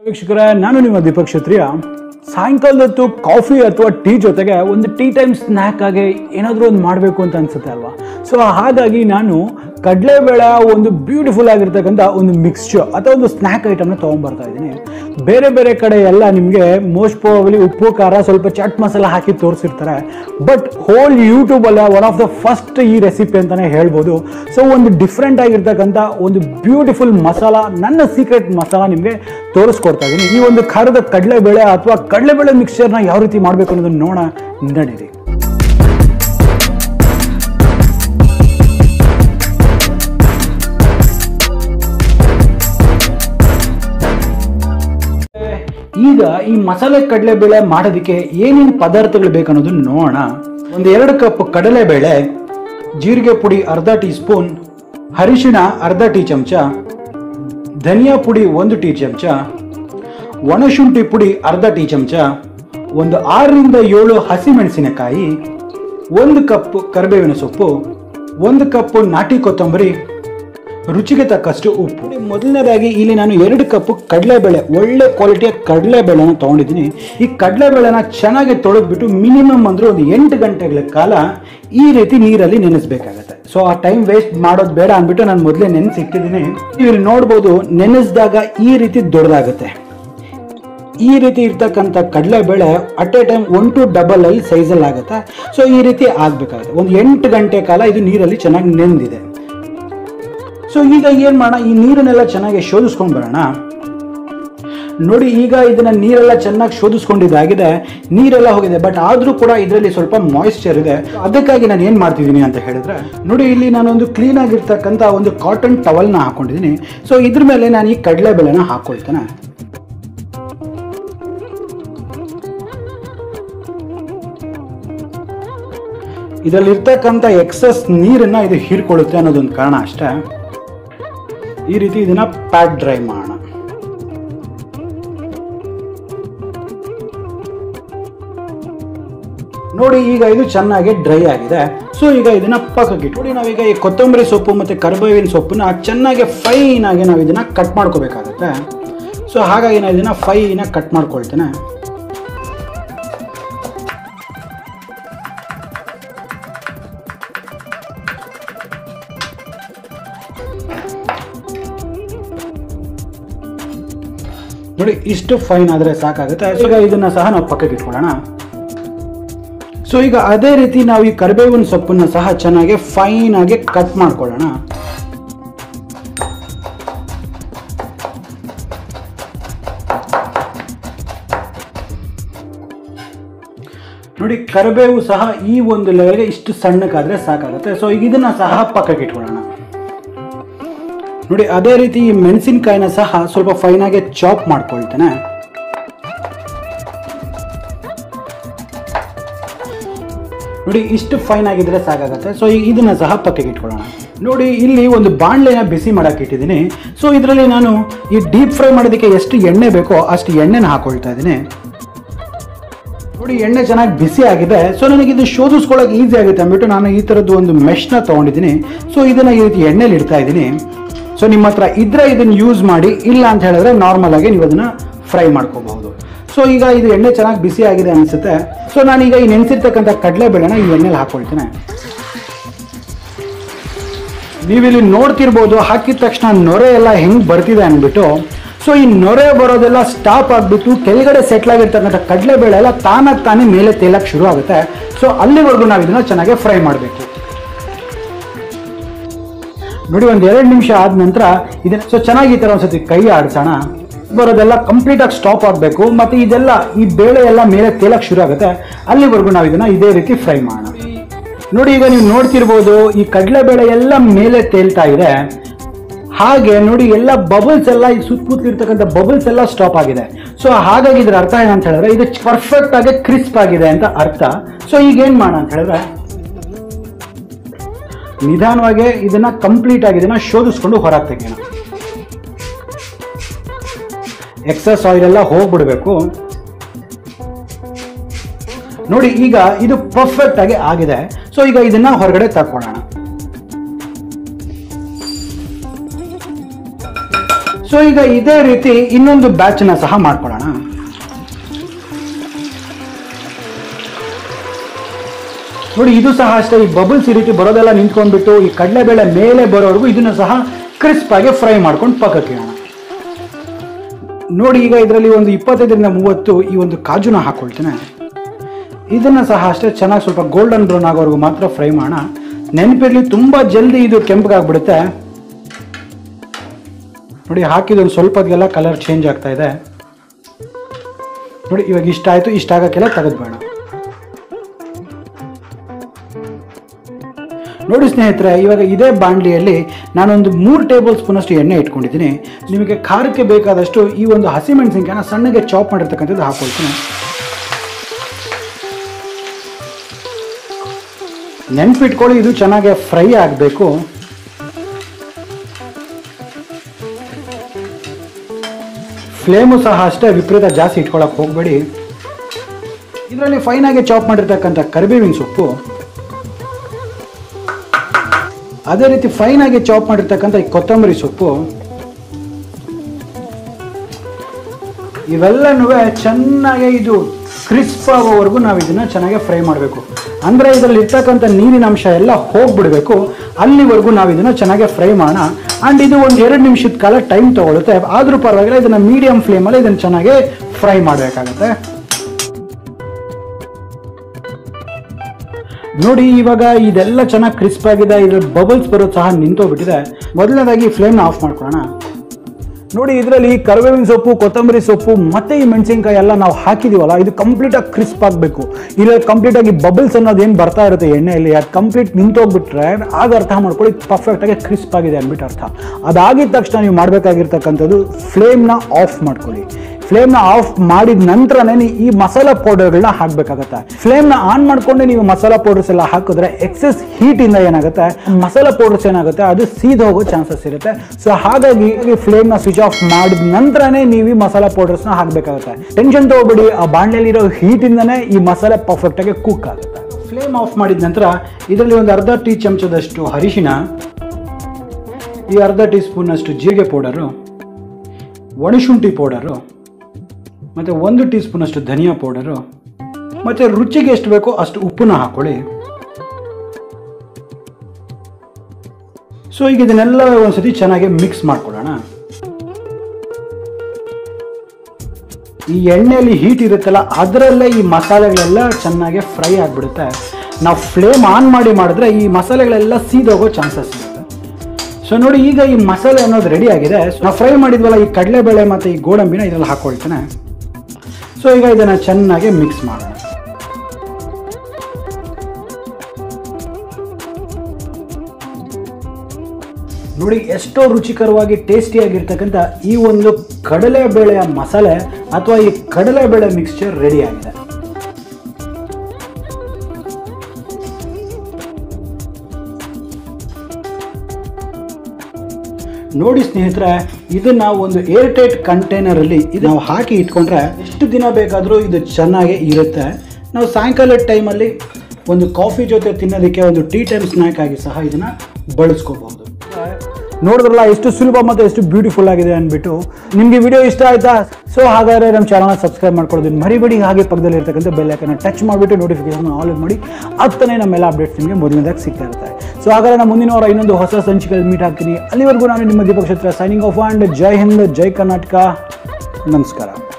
ವೀಕ್ಷಕರೇ, ನಾನು ನಿಮ್ಮ ದೀಪಕ್ ಕ್ಷತ್ರಿಯ. ಸಾಯಂಕಾಲದೊತ್ತು ಕಾಫಿ ಅಥವಾ ಟೀ ಜೊತೆಗೆ ಒಂದು ಟೀ ಟೈಮ್ ಸ್ನ್ಯಾಕ್ ಆಗಿ ಏನಾದರೂ ಒಂದು ಮಾಡಬೇಕು ಅಂತ ಅನ್ಸುತ್ತೆ ಅಲ್ವಾ. ಸೊ ಹಾಗಾಗಿ ನಾನು ಕಡಲೆಬೇಳೆ ಒಂದು ಬ್ಯೂಟಿಫುಲ್ ಆಗಿರ್ತಕ್ಕಂಥ ಒಂದು ಮಿಕ್ಸ್ಚರ್ ಅಥವಾ ಒಂದು ಸ್ನ್ಯಾಕ್ ಐಟಮ್ನ ತೊಗೊಂಡ್ಬರ್ತಾ ಇದ್ದೀನಿ. ಬೇರೆ ಬೇರೆ ಕಡೆ ಎಲ್ಲ ನಿಮಗೆ ಮೋಸ್ಟ್ ಪ್ರಾಬಬ್ಲಿ ಉಪ್ಪು ಖಾರ ಸ್ವಲ್ಪ ಚಾಟ್ ಮಸಾಲ ಹಾಕಿ ತೋರಿಸಿರ್ತಾರೆ. ಬಟ್ ಹೋಲ್ ಯೂಟ್ಯೂಬಲ್ಲೇ ಒನ್ ಆಫ್ ದ ಫಸ್ಟ್ ಈ ರೆಸಿಪಿ ಅಂತಲೇ ಹೇಳ್ಬೋದು. ಸೊ ಒಂದು ಡಿಫ್ರೆಂಟ್ ಆಗಿರ್ತಕ್ಕಂಥ ಒಂದು ಬ್ಯೂಟಿಫುಲ್ ಮಸಾಲ, ನನ್ನ ಸೀಕ್ರೆಟ್ ಮಸಾಲ ನಿಮಗೆ ತೋರಿಸ್ಕೊಡ್ತಾ ಇದ್ದೀನಿ. ಈ ಒಂದು ಖಾರದ ಕಡಲೆಬೇಳೆ ಅಥವಾ ಕಡಲೆಬೇಳೆ ಮಿಕ್ಸ್ಚರ್ನ ಯಾವ ರೀತಿ ಮಾಡಬೇಕು ಅನ್ನೋದನ್ನ ನೋಡೋಣ, ನಡೀರಿ. ಈಗ ಈ ಮಸಾಲೆ ಕಡಲೆಬೇಳೆ ಮಾಡೋದಕ್ಕೆ ಏನೇನು ಪದಾರ್ಥಗಳು ಬೇಕನ್ನೋದನ್ನ ನೋಡೋಣ. ಒಂದು 2 ಕಪ್ ಕಡಲೆಬೇಳೆ, ಜೀರಿಗೆ ಪುಡಿ ಅರ್ಧ ಟೀ ಸ್ಪೂನ್, ಅರಿಶಿಣ ಅರ್ಧ ಟೀ ಚಮಚ, ಧನಿಯಾ ಪುಡಿ 1 ಟೀ ಚಮಚ, ಒಣಶುಂಠಿ ಪುಡಿ ಅರ್ಧ ಟೀ ಚಮಚ, ಒಂದು 6 ರಿಂದ 7 ಹಸಿಮೆಣಸಿನಕಾಯಿ, 1 ಕಪ್ ಕರಿಬೇವಿನ ಸೊಪ್ಪು, 1 ಕಪ್ ನಾಟಿ ಕೊತ್ತಂಬರಿ, ರುಚಿಗೆ ತಕ್ಕಷ್ಟು ಉಪ್ಪು. ಮೊದಲನೇದಾಗಿ ಇಲ್ಲಿ ನಾನು 2 ಕಪ್ ಕಡಲೆಬೇಳೆ, ಒಳ್ಳೆ ಕ್ವಾಲಿಟಿಯ ಕಡಲೆಬೇಳೆನ ತೊಗೊಂಡಿದ್ದೀನಿ. ಈ ಕಡಲೆಬೇಳೆನ ಚೆನ್ನಾಗಿ ತೊಳೆದ್ಬಿಟ್ಟು ಮಿನಿಮಮ್ ಅಂದ್ರೆ ಒಂದು 8 ಗಂಟೆಗಳ ಕಾಲ ಈ ರೀತಿ ನೀರಲ್ಲಿ ನೆನೆಸ್ಬೇಕಾಗತ್ತೆ. ಸೊ ಆ ಟೈಮ್ ವೇಸ್ಟ್ ಮಾಡೋದು ಬೇಡ ಅಂದ್ಬಿಟ್ಟು ನಾನು ಮೊದಲೇ ನೆನೆಸಿಟ್ಟಿದ್ದೀನಿ. ಇಲ್ಲಿ ನೋಡ್ಬೋದು, ನೆನೆಸಿದಾಗ ಈ ರೀತಿ ದೊಡ್ಡದಾಗುತ್ತೆ. ಈ ರೀತಿ ಇರ್ತಕ್ಕಂಥ ಕಡಲೆಬೇಳೆ ಅಟ್ ಎ ಟೈಮ್ 1 to 2 ಸೈಜಲ್ಲಿ ಆಗುತ್ತೆ. ಸೊ ಈ ರೀತಿ ಆಗಬೇಕಾಗುತ್ತೆ. ಒಂದು 8 ಗಂಟೆ ಕಾಲ ಇದು ನೀರಲ್ಲಿ ಚೆನ್ನಾಗಿ ನೆಂದಿದೆ. ಸೊ ಈಗ ಏನು ಮಾಡೋಣ, ಈ ನೀರನ್ನೆಲ್ಲ ಚೆನ್ನಾಗಿ ಶೋಧಿಸ್ಕೊಂಡು ಬರೋಣ. ನೋಡಿ, ಈಗ ಇದನ್ನ ನೀರೆಲ್ಲ ಚೆನ್ನಾಗಿ ಶೋಧಿಸ್ಕೊಂಡಿದ್ದಾಗಿದೆ, ನೀರೆಲ್ಲ ಹೋಗಿದೆ. ಬಟ್ ಆದರೂ ಕೂಡ ಇದರಲ್ಲಿ ಸ್ವಲ್ಪ ಮಾಯಿಶ್ಚರ್ ಇದೆ. ಅದಕ್ಕಾಗಿ ನಾನು ಏನು ಮಾಡ್ತಿದ್ದೀನಿ ಅಂತ ಹೇಳಿದ್ರೆ, ನೋಡಿ ಇಲ್ಲಿ ನಾನೊಂದು ಕ್ಲೀನ್ ಆಗಿರ್ತಕ್ಕಂಥ ಒಂದು ಕಾಟನ್ ಟವಲ್ನ ಹಾಕೊಂಡಿದ್ದೀನಿ. ಸೊ ಇದ್ರ ಮೇಲೆ ನಾನು ಈ ಕಡಲೆಬೇಳೆನ ಹಾಕೊಳ್ತೇನೆ. ಇದರಲ್ಲಿರ್ತಕ್ಕಂಥ ಎಕ್ಸಸ್ ನೀರನ್ನ ಇದು ಹೀರ್ಕೊಳ್ಳುತ್ತೆ ಅನ್ನೋದೊಂದು ಕಾರಣ ಅಷ್ಟೇ. ಈ ರೀತಿ ಇದನ್ನ ಪ್ಯಾಕ್ ಡ್ರೈ ಮಾಡೋಣ. ನೋಡಿ, ಈಗ ಇದು ಚೆನ್ನಾಗಿ ಡ್ರೈ ಆಗಿದೆ. ಸೊ ಈಗ ಇದನ್ನ ಪಕ್ಕಕ್ಕೆ ಇಟ್ಟು, ನೋಡಿ ನಾವೀಗ ಈ ಕೊತ್ತಂಬರಿ ಸೊಪ್ಪು ಮತ್ತೆ ಕರಿಬೇವಿನ ಸೊಪ್ಪನ್ನ ಚೆನ್ನಾಗಿ ಫೈನ್ ಆಗಿ ನಾವು ಇದನ್ನ ಕಟ್ ಮಾಡ್ಕೋಬೇಕಾಗತ್ತೆ. ಸೊ ಹಾಗಾಗಿ ನಾನು ಇದನ್ನ ಫೈನ್ ಆಗಿ ಕಟ್ ಮಾಡ್ಕೊಳ್ತೇನೆ. ನೋಡಿ, ಇಷ್ಟು ಫೈನ್ ಆದರೆ ಸಾಕಾಗುತ್ತೆ. ಈಗ ಇದನ್ನ ಸಹ ನಾವು ಪಕ್ಕಕ್ಕೆ ಇಟ್ಕೊಳ್ಳೋಣ. ಸೊ ಈಗ ಅದೇ ರೀತಿ ನಾವು ಈ ಕರಿಬೇವಿನ ಸೊಪ್ಪನ್ನ ಸಹ ಚೆನ್ನಾಗಿ ಫೈನ್ ಆಗಿ ಕಟ್ ಮಾಡ್ಕೊಳ್ಳೋಣ. ನೋಡಿ, ಕರಿಬೇವು ಸಹ ಈ ಒಂದು ಲೆವೆಲ್ಗೆ ಇಷ್ಟು ಸಣ್ಣಕ್ಕಾದ್ರೆ ಸಾಕಾಗುತ್ತೆ. ಸೊ ಈಗ ಇದನ್ನ ಸಹ ಪಕ್ಕಕ್ಕೆ ಇಟ್ಕೊಳ್ಳೋಣ. ನೋಡಿ, ಅದೇ ರೀತಿ ಈ ಮೆಣಸಿನಕಾಯಿನ ಸಹ ಸ್ವಲ್ಪ ಫೈನ್ ಆಗಿ ಚಾಪ್ ಮಾಡ್ಕೊಳ್ತೇನೆ. ನೋಡಿ, ಇಷ್ಟು ಫೈನ್ ಆಗಿದ್ರೆ ಸಾಕಾಗುತ್ತೆ. ಸೊ ಇದನ್ನ ಸಹ ಪಕ್ಕಕ್ಕೆ ಇಟ್ಕೊಳ್ಳೋಣ. ನೋಡಿ, ಇಲ್ಲಿ ಒಂದು ಬಾಣಲೆನ ಬಿಸಿ ಮಾಡಕ್ಕೆ ಇಟ್ಟಿದ್ದೀನಿ. ಸೊ ಇದರಲ್ಲಿ ನಾನು ಈ ಡೀಪ್ ಫ್ರೈ ಮಾಡೋದಕ್ಕೆ ಎಷ್ಟು ಎಣ್ಣೆ ಬೇಕೋ ಅಷ್ಟು ಎಣ್ಣೆನ ಹಾಕೊಳ್ತಾ ಇದ್ದೀನಿ. ನೋಡಿ, ಎಣ್ಣೆ ಚೆನ್ನಾಗಿ ಬಿಸಿ ಆಗಿದೆ. ಸೊ ನನಗೆ ಇದು ಶೋಧಿಸ್ಕೊಳ್ಳೋಕೆ ಈಸಿ ಆಗುತ್ತೆ ಅಂದ್ಬಿಟ್ಟು ನಾನು ಈ ಥರದ್ದು ಒಂದು ಮೆಶ್ನ ತೊಗೊಂಡಿದ್ದೀನಿ. ಸೊ ಇದನ್ನ ಈ ರೀತಿ ಎಣ್ಣೆಲಿ ಇಡ್ತಾ ಇದ್ದೀನಿ. ಸೊ ನಿಮ್ಮ ಹತ್ರ ಇದ್ರೆ ಇದನ್ನ ಯೂಸ್ ಮಾಡಿ, ಇಲ್ಲ ಅಂತ ಹೇಳಿದ್ರೆ ನಾರ್ಮಲ್ ಆಗಿ ನೀವು ಅದನ್ನ ಫ್ರೈ ಮಾಡ್ಕೋಬಹುದು. ಸೊ ಈಗ ಇದು ಎಣ್ಣೆ ಚೆನ್ನಾಗಿ ಬಿಸಿ ಆಗಿದೆ ಅನಿಸುತ್ತೆ. ಸೊ ನಾನೀಗ ಈ ನೆನೆಸಿರ್ತಕ್ಕಂಥ ಕಡಲೆಬೇಳೆನ ಈ ಎಣ್ಣೆಲಿ ಹಾಕೊಳ್ತೇನೆ. ನೀವಿಲ್ಲಿ ನೋಡ್ತಿರ್ಬೋದು, ಹಾಕಿದ ತಕ್ಷಣ ನೊರೆ ಎಲ್ಲ ಹೆಂಗೆ ಬರ್ತಿದೆ ಅಂದ್ಬಿಟ್ಟು. ಸೊ ಈ ನೊರೆ ಬರೋದೆಲ್ಲ ಸ್ಟಾಪ್ ಆಗಿಬಿಟ್ಟು ಕೆಳಗಡೆ ಸೆಟ್ಲ್ ಆಗಿರ್ತಕ್ಕಂಥ ಕಡಲೆಬೇಳೆ ಎಲ್ಲ ತಾನಾಗಿ ತಾನೇ ಮೇಲೆ ತೇಲಕ್ಕೆ ಶುರು ಆಗುತ್ತೆ. ಸೊ ಅಲ್ಲಿವರೆಗೂ ನಾವು ಇದನ್ನ ಚೆನ್ನಾಗಿ ಫ್ರೈ ಮಾಡಬೇಕು. ನೋಡಿ, ಒಂದು 2 ನಿಮಿಷ ಆದ ನಂತರ ಇದನ್ನ ಸೊ ಚೆನ್ನಾಗಿ ಈ ಥರ ಒಂದ್ಸತಿ ಕೈ ಆಡಿಸೋಣ. ಬರೋದೆಲ್ಲ ಕಂಪ್ಲೀಟ್ ಆಗಿ ಸ್ಟಾಪ್ ಆಗಬೇಕು. ಮತ್ತೆ ಇದೆಲ್ಲ ಈ ಬೇಳೆ ಎಲ್ಲ ಮೇಲೆ ತೇಲಕ್ಕೆ ಶುರು ಆಗುತ್ತೆ. ಅಲ್ಲಿವರೆಗೂ ನಾವು ಇದನ್ನ ಇದೇ ರೀತಿ ಫ್ರೈ ಮಾಡೋಣ. ನೋಡಿ, ಈಗ ನೀವು ನೋಡ್ತಿರ್ಬೋದು, ಈ ಕಡಲೆಬೇಳೆ ಎಲ್ಲ ಮೇಲೆ ತೇಲ್ತಾ ಇದೆ. ಹಾಗೆ ನೋಡಿ, ಎಲ್ಲ ಬಬಲ್ಸ್ ಎಲ್ಲ ಈ ಸುತ್ತಮುತ್ತಲಿರ್ತಕ್ಕಂಥ ಬಬಲ್ಸ್ ಎಲ್ಲ ಸ್ಟಾಪ್ ಆಗಿದೆ. ಸೊ ಹಾಗಾಗಿ ಇದ್ರ ಅರ್ಥ ಏನಂತ ಹೇಳಿದ್ರೆ ಇದು ಪರ್ಫೆಕ್ಟ್ ಆಗಿ ಕ್ರಿಸ್ಪ್ ಆಗಿದೆ ಅಂತ ಅರ್ಥ. ಸೊ ಈಗ ಏನ್ ಮಾಡೋಣ ಅಂತ ಹೇಳಿದ್ರೆ, ನಿಧಾನವಾಗಿ ಇದನ್ನ ಕಂಪ್ಲೀಟ್ ಆಗಿ ಇದನ್ನ ಶೋಧಿಸ್ಕೊಂಡು ಹೊರಗೆ ತೆಗೆಯೋಣ. ಎಕ್ಸಸ್ ಆಯಿಲ್ ಎಲ್ಲ ಹೋಗ್ಬಿಡ್ಬೇಕು. ನೋಡಿ, ಈಗ ಇದು ಪರ್ಫೆಕ್ಟ್ ಆಗಿ ಆಗಿದೆ. ಸೊ ಈಗ ಇದನ್ನ ಹೊರಗಡೆ ತಕೊಳ್ಳೋಣ. ಸೊ ಈಗ ಇದೇ ರೀತಿ ಇನ್ನೊಂದು ಬ್ಯಾಚನ್ನ ಸಹ ಮಾಡ್ಕೊಳ್ಳೋಣ. ನೋಡಿ ಇದು ಸಹ ಅಷ್ಟೇ, ಈ ಬಬಲ್ಸ್ ಈ ರೀತಿ ಬರೋದೆಲ್ಲ ನಿಂತ್ಕೊಂಡ್ಬಿಟ್ಟು ಈ ಕಡಲೆಬೇಳೆ ಮೇಲೆ ಬರೋವರೆಗೂ ಇದನ್ನ ಸಹ ಕ್ರಿಸ್ಪ್ ಆಗಿ ಫ್ರೈ ಮಾಡ್ಕೊಂಡು ಪಕ್ಕಕ್ಕೆ ಇಡೋಣ. ನೋಡಿ ಈಗ ಇದರಲ್ಲಿ ಒಂದು 25ರಿಂದ 30 ಈ ಒಂದು ಕಾಜುನ ಹಾಕೊಳ್ತೇನೆ. ಇದನ್ನ ಸಹ ಅಷ್ಟೇ ಚೆನ್ನಾಗಿ ಸ್ವಲ್ಪ ಗೋಲ್ಡನ್ ಬ್ರೌನ್ ಆಗೋವರೆಗೂ ಮಾತ್ರ ಫ್ರೈ ಮಾಡೋಣ. ನೆನಪಿರ್ಲಿ, ತುಂಬಾ ಜಲ್ದಿ ಇದು ಕೆಂಪಗಾಗ್ಬಿಡುತ್ತೆ. ನೋಡಿ ಹಾಕಿದೊಂದು ಸ್ವಲ್ಪ ಹೊತ್ತಿಗೆಲ್ಲ ಕಲರ್ ಚೇಂಜ್ ಆಗ್ತಾ ಇದೆ. ನೋಡಿ ಇವಾಗ ಇಷ್ಟ ಆಯ್ತು, ಇಷ್ಟ ಆಗಕ್ಕೆಲ್ಲ ತೆಗೆದ್ಬೇಡ. ನೋಡಿ ಸ್ನೇಹಿತರೆ, ಇವಾಗ ಇದೇ ಬಾಣಲಿಯಲ್ಲಿ ನಾನೊಂದು 3 ಟೇಬಲ್ ಸ್ಪೂನ್ ಅಷ್ಟು ಎಣ್ಣೆ ಇಟ್ಕೊಂಡಿದ್ದೀನಿ. ನಿಮಗೆ ಖಾರಕ್ಕೆ ಬೇಕಾದಷ್ಟು ಈ ಒಂದು ಹಸಿಮೆಣಸಿನಕಾಯಿನ ಸಣ್ಣಗೆ ಚಾಪ್ ಮಾಡಿರ್ತಕ್ಕಂಥದ್ದು ಹಾಕೊಳ್ತೀನಿ. ನೆನ್ಪಿಟ್ಕೊಳ್ಳಿ, ಇದು ಚೆನ್ನಾಗಿ ಫ್ರೈ ಆಗಬೇಕು. ಫ್ಲೇಮು ಸಹ ಅಷ್ಟೇ ವಿಪರೀತ ಜಾಸ್ತಿ ಇಟ್ಕೊಳಕ್ಕೆ ಹೋಗಬೇಡಿ. ಇದರಲ್ಲಿ ಫೈನಾಗಿ ಚಾಪ್ ಮಾಡಿರ್ತಕ್ಕಂಥ ಕರಿಬೇವಿನ ಸೊಪ್ಪು, ಅದೇ ರೀತಿ ಫೈನಾಗಿ ಚಾಪ್ ಮಾಡಿರ್ತಕ್ಕಂಥ ಈ ಕೊತ್ತಂಬರಿ ಸೊಪ್ಪು, ಇವೆಲ್ಲನೂ ಚೆನ್ನಾಗಿ ಇದು ಕ್ರಿಸ್ಪ್ ಆಗೋವರೆಗೂ ನಾವು ಇದನ್ನ ಚೆನ್ನಾಗಿ ಫ್ರೈ ಮಾಡಬೇಕು. ಅಂದರೆ ಇದರಲ್ಲಿ ಇರ್ತಕ್ಕಂಥ ನೀರಿನ ಅಂಶ ಎಲ್ಲ ಹೋಗ್ಬಿಡ್ಬೇಕು. ಅಲ್ಲಿವರೆಗೂ ನಾವು ಇದನ್ನ ಚೆನ್ನಾಗಿ ಫ್ರೈ ಮಾಡೋಣ. ಆ್ಯಂಡ್ ಇದು ಒಂದು 2 ನಿಮಿಷದ ಕಾಲ ಟೈಮ್ ತಗೊಳುತ್ತೆ. ಆದರೂ ಪರವಾಗಿಲ್ಲ, ಇದನ್ನ ಮೀಡಿಯಂ ಫ್ಲೇಮಲ್ಲಿ ಇದನ್ನು ಚೆನ್ನಾಗಿ ಫ್ರೈ ಮಾಡಬೇಕಾಗತ್ತೆ. ನೋಡಿ ಇವಾಗ ಇದೆಲ್ಲ ಚೆನ್ನಾಗಿ ಕ್ರಿಸ್ಪ್ ಆಗಿದೆ. ಇದ್ರಲ್ಲಿ ಬಬಲ್ಸ್ ಬರೋದು ಸಹ ನಿಂತೋಗ್ಬಿಟ್ಟಿದೆ. ಮೊದಲನೇದಾಗಿ ಫ್ಲೇಮ್ನ ಆಫ್ ಮಾಡ್ಕೊಳ್ಳೋಣ. ನೋಡಿ ಇದರಲ್ಲಿ ಕರಿಬೇವಿನ ಸೊಪ್ಪು, ಕೊತ್ತಂಬರಿ ಸೊಪ್ಪು ಮತ್ತೆ ಈ ಮೆಣಸಿನಕಾಯಿ ಎಲ್ಲ ನಾವು ಹಾಕಿದೀವಲ್ಲ, ಇದು ಕಂಪ್ಲೀಟ್ ಆಗಿ ಕ್ರಿಸ್ಪ್ ಆಗಬೇಕು. ಇದರಲ್ಲಿ ಕಂಪ್ಲೀಟ್ ಆಗಿ ಬಬಲ್ಸ್ ಅನ್ನೋದು ಏನು ಬರ್ತಾ ಇರುತ್ತೆ ಎಣ್ಣೆಯಲ್ಲಿ, ಅದು ಕಂಪ್ಲೀಟ್ ನಿಂತೋಗ್ಬಿಟ್ರೆ ಆಗ ಅರ್ಥ ಮಾಡ್ಕೊಳ್ಳಿ ಪರ್ಫೆಕ್ಟ್ ಆಗಿ ಕ್ರಿಸ್ಪ್ ಆಗಿದೆ ಅಂದ್ಬಿಟ್ಟು ಅರ್ಥ. ಅದಾಗಿದ ತಕ್ಷಣ ನೀವು ಮಾಡಬೇಕಾಗಿರ್ತಕ್ಕಂಥದ್ದು ಫ್ಲೇಮ್ನ ಆಫ್ ಮಾಡ್ಕೊಳ್ಳಿ. ಫ್ಲೇಮ್ನ ಆಫ್ ಮಾಡಿದ ನಂತರನೇ ಈ ಮಸಾಲಾ ಪೌಡರ್ಗಳನ್ನ ಹಾಕಬೇಕಾಗತ್ತೆ. ಫ್ಲೇಮ್ನ ಆನ್ ಮಾಡ್ಕೊಂಡೆ ನೀವು ಮಸಾಲಾ ಪೌಡರ್ಸ್ ಎಲ್ಲ ಹಾಕಿದ್ರೆ ಎಕ್ಸೆಸ್ ಹೀಟಿಂದ ಏನಾಗುತ್ತೆ, ಮಸಾಲಾ ಪೌಡರ್ಸ್ ಏನಾಗುತ್ತೆ ಅದು ಸೀದ್ ಹೋಗೋ ಚಾನ್ಸಸ್ ಇರುತ್ತೆ. ಸೊ ಹಾಗಾಗಿ ಫ್ಲೇಮ್ನ ಸ್ವಿಚ್ ಆಫ್ ಮಾಡಿದ ನಂತರನೇ ನೀವು ಈ ಮಸಾಲಾ ಪೌಡರ್ಸ್ನ ಹಾಕಬೇಕಾಗುತ್ತೆ. ಟೆನ್ಷನ್ ತಗೋಬೇಡಿ, ಆ ಬಾಣಲೆಯಲ್ಲಿರೋ ಹೀಟಿಂದನೇ ಈ ಮಸಾಲೆ ಪರ್ಫೆಕ್ಟ್ ಆಗಿ ಕುಕ್ ಆಗುತ್ತೆ. ಫ್ಲೇಮ್ ಆಫ್ ಮಾಡಿದ ನಂತರ ಇದರಲ್ಲಿ ಒಂದು ಅರ್ಧ ಟೀ ಚಮಚದಷ್ಟು ಅರಿಶಿನ, ಈ ಅರ್ಧ ಟೀ ಸ್ಪೂನ್ ಅಷ್ಟು ಜೀರಿಗೆ ಪೌಡರು, ಒಣಶುಂಠಿ ಪೌಡರು, ಮತ್ತು 1 ಟೀ ಸ್ಪೂನ್ ಅಷ್ಟು ಧನಿಯಾ ಪೌಡರು, ಮತ್ತು ರುಚಿಗೆ ಎಷ್ಟು ಬೇಕೋ ಅಷ್ಟು ಉಪ್ಪನ್ನ ಹಾಕೊಳ್ಳಿ. ಸೊ ಈಗ ಇದನ್ನೆಲ್ಲ ಒಂದ್ಸತಿ ಚೆನ್ನಾಗಿ ಮಿಕ್ಸ್ ಮಾಡ್ಕೊಳ್ಳೋಣ. ಈ ಎಣ್ಣೆಯಲ್ಲಿ ಹೀಟ್ ಇರುತ್ತಲ್ಲ, ಅದರಲ್ಲೇ ಈ ಮಸಾಲೆಗಳೆಲ್ಲ ಚೆನ್ನಾಗಿ ಫ್ರೈ ಆಗಿಬಿಡುತ್ತೆ. ನಾವು ಫ್ಲೇಮ್ ಆನ್ ಮಾಡಿ ಮಾಡಿದ್ರೆ ಈ ಮಸಾಲೆಗಳೆಲ್ಲ ಸೀದೋಗೋ ಚಾನ್ಸಸ್ ಇರುತ್ತೆ. ಸೊ ನೋಡಿ ಈಗ ಈ ಮಸಾಲೆ ಅನ್ನೋದು ರೆಡಿ ಆಗಿದೆ. ನಾವು ಫ್ರೈ ಮಾಡಿದ್ವಲ್ಲ ಈ ಕಡಲೆಬೇಳೆ ಮತ್ತು ಈ ಗೋಡಂಬಿನ ಇದರಲ್ಲಿ ಹಾಕೊಳ್ತೇನೆ. ಸೊ ಈಗ ಇದನ್ನು ಚೆನ್ನಾಗಿ ಮಿಕ್ಸ್ ಮಾಡೋಣ. ನೋಡಿ ಎಷ್ಟೋ ರುಚಿಕರವಾಗಿ ಟೇಸ್ಟಿಯಾಗಿರ್ತಕ್ಕಂಥ ಈ ಒಂದು ಕಡಲೆಬೇಳೆಯ ಮಸಾಲೆ ಅಥವಾ ಈ ಕಡಲೆಬೇಳೆ ಮಿಕ್ಸ್ಚರ್ ರೆಡಿ ಆಗಿದೆ. ನೋಡಿ ಸ್ನೇಹಿತರೆ, ಇದನ್ನ ಒಂದು ಏರ್ ಟೈಟ್ ಕಂಟೈನರ್ ಅಲ್ಲಿ ಇದು ನಾವು ಹಾಕಿ ಇಟ್ಕೊಂಡ್ರೆ ಎಷ್ಟು ದಿನ ಬೇಕಾದರೂ ಇದು ಚೆನ್ನಾಗಿ ಇರುತ್ತೆ. ನಾವು ಸಾಯಂಕಾಲದ ಟೈಮಲ್ಲಿ ಒಂದು ಕಾಫಿ ಜೊತೆ ತಿನ್ನೋದಕ್ಕೆ, ಒಂದು ಟೀ ಟೈಮ್ ಸ್ನ್ಯಾಕ್ ಆಗಿ ಸಹ ಇದನ್ನ ಬಳಸ್ಕೋಬಹುದು. ನೋಡಿದ್ರಲ್ಲ ಎಷ್ಟು ಸುಲಭ ಮತ್ತು ಎಷ್ಟು ಬ್ಯೂಟಿಫುಲ್ ಆಗಿದೆ ಅಂದ್ಬಿಟ್ಟು. ನಿಮಗೆ ವಿಡಿಯೋ ಇಷ್ಟ ಆಯ್ತಾ? ಸೊ ಹಾಗಾದರೆ ನಮ್ಮ ಚಾನಲ್ನ ಸಬ್ಸ್ಕ್ರೈಬ್ ಮಾಡ್ಕೊಳ್ಳೋದನ್ನ ಮರಿಬೇಡಿ. ಹಾಗೆ ಪಕ್ಕದಲ್ಲಿ ಇರ್ತಕ್ಕಂಥ ಬೆಲ್ ಐಕನ್ನ ಟಚ್ ಮಾಡಿಬಿಟ್ಟು ನೋಟಿಫಿಕೇಶನ್ ಆಲ್ ಮಾಡಿ. ಹತ್ತನೇ ನಮ್ಮೆಲ್ಲ ಅಪ್ಡೇಟ್ಸ್ ನಿಮಗೆ ಮೊದಲನೇದಾಗಿ ಸಿಗ್ತಾ ಇರುತ್ತೆ. ಸೊ ಹಾಗಾದರೆ ನಾನು ಮುಂದಿನ ವಾರ ಇನ್ನೊಂದು ಹೊಸ ಸಂಚಿಕೆಯಲ್ಲಿ ಮೀಟ್ ಆಗ್ತೀನಿ. ಅಲ್ಲಿವರೆಗೂ ನಾನು ನಿಮ್ಮ Deepak Kshatriya signing off. And Jai Hind, Jai Karnataka, ನಮಸ್ಕಾರ.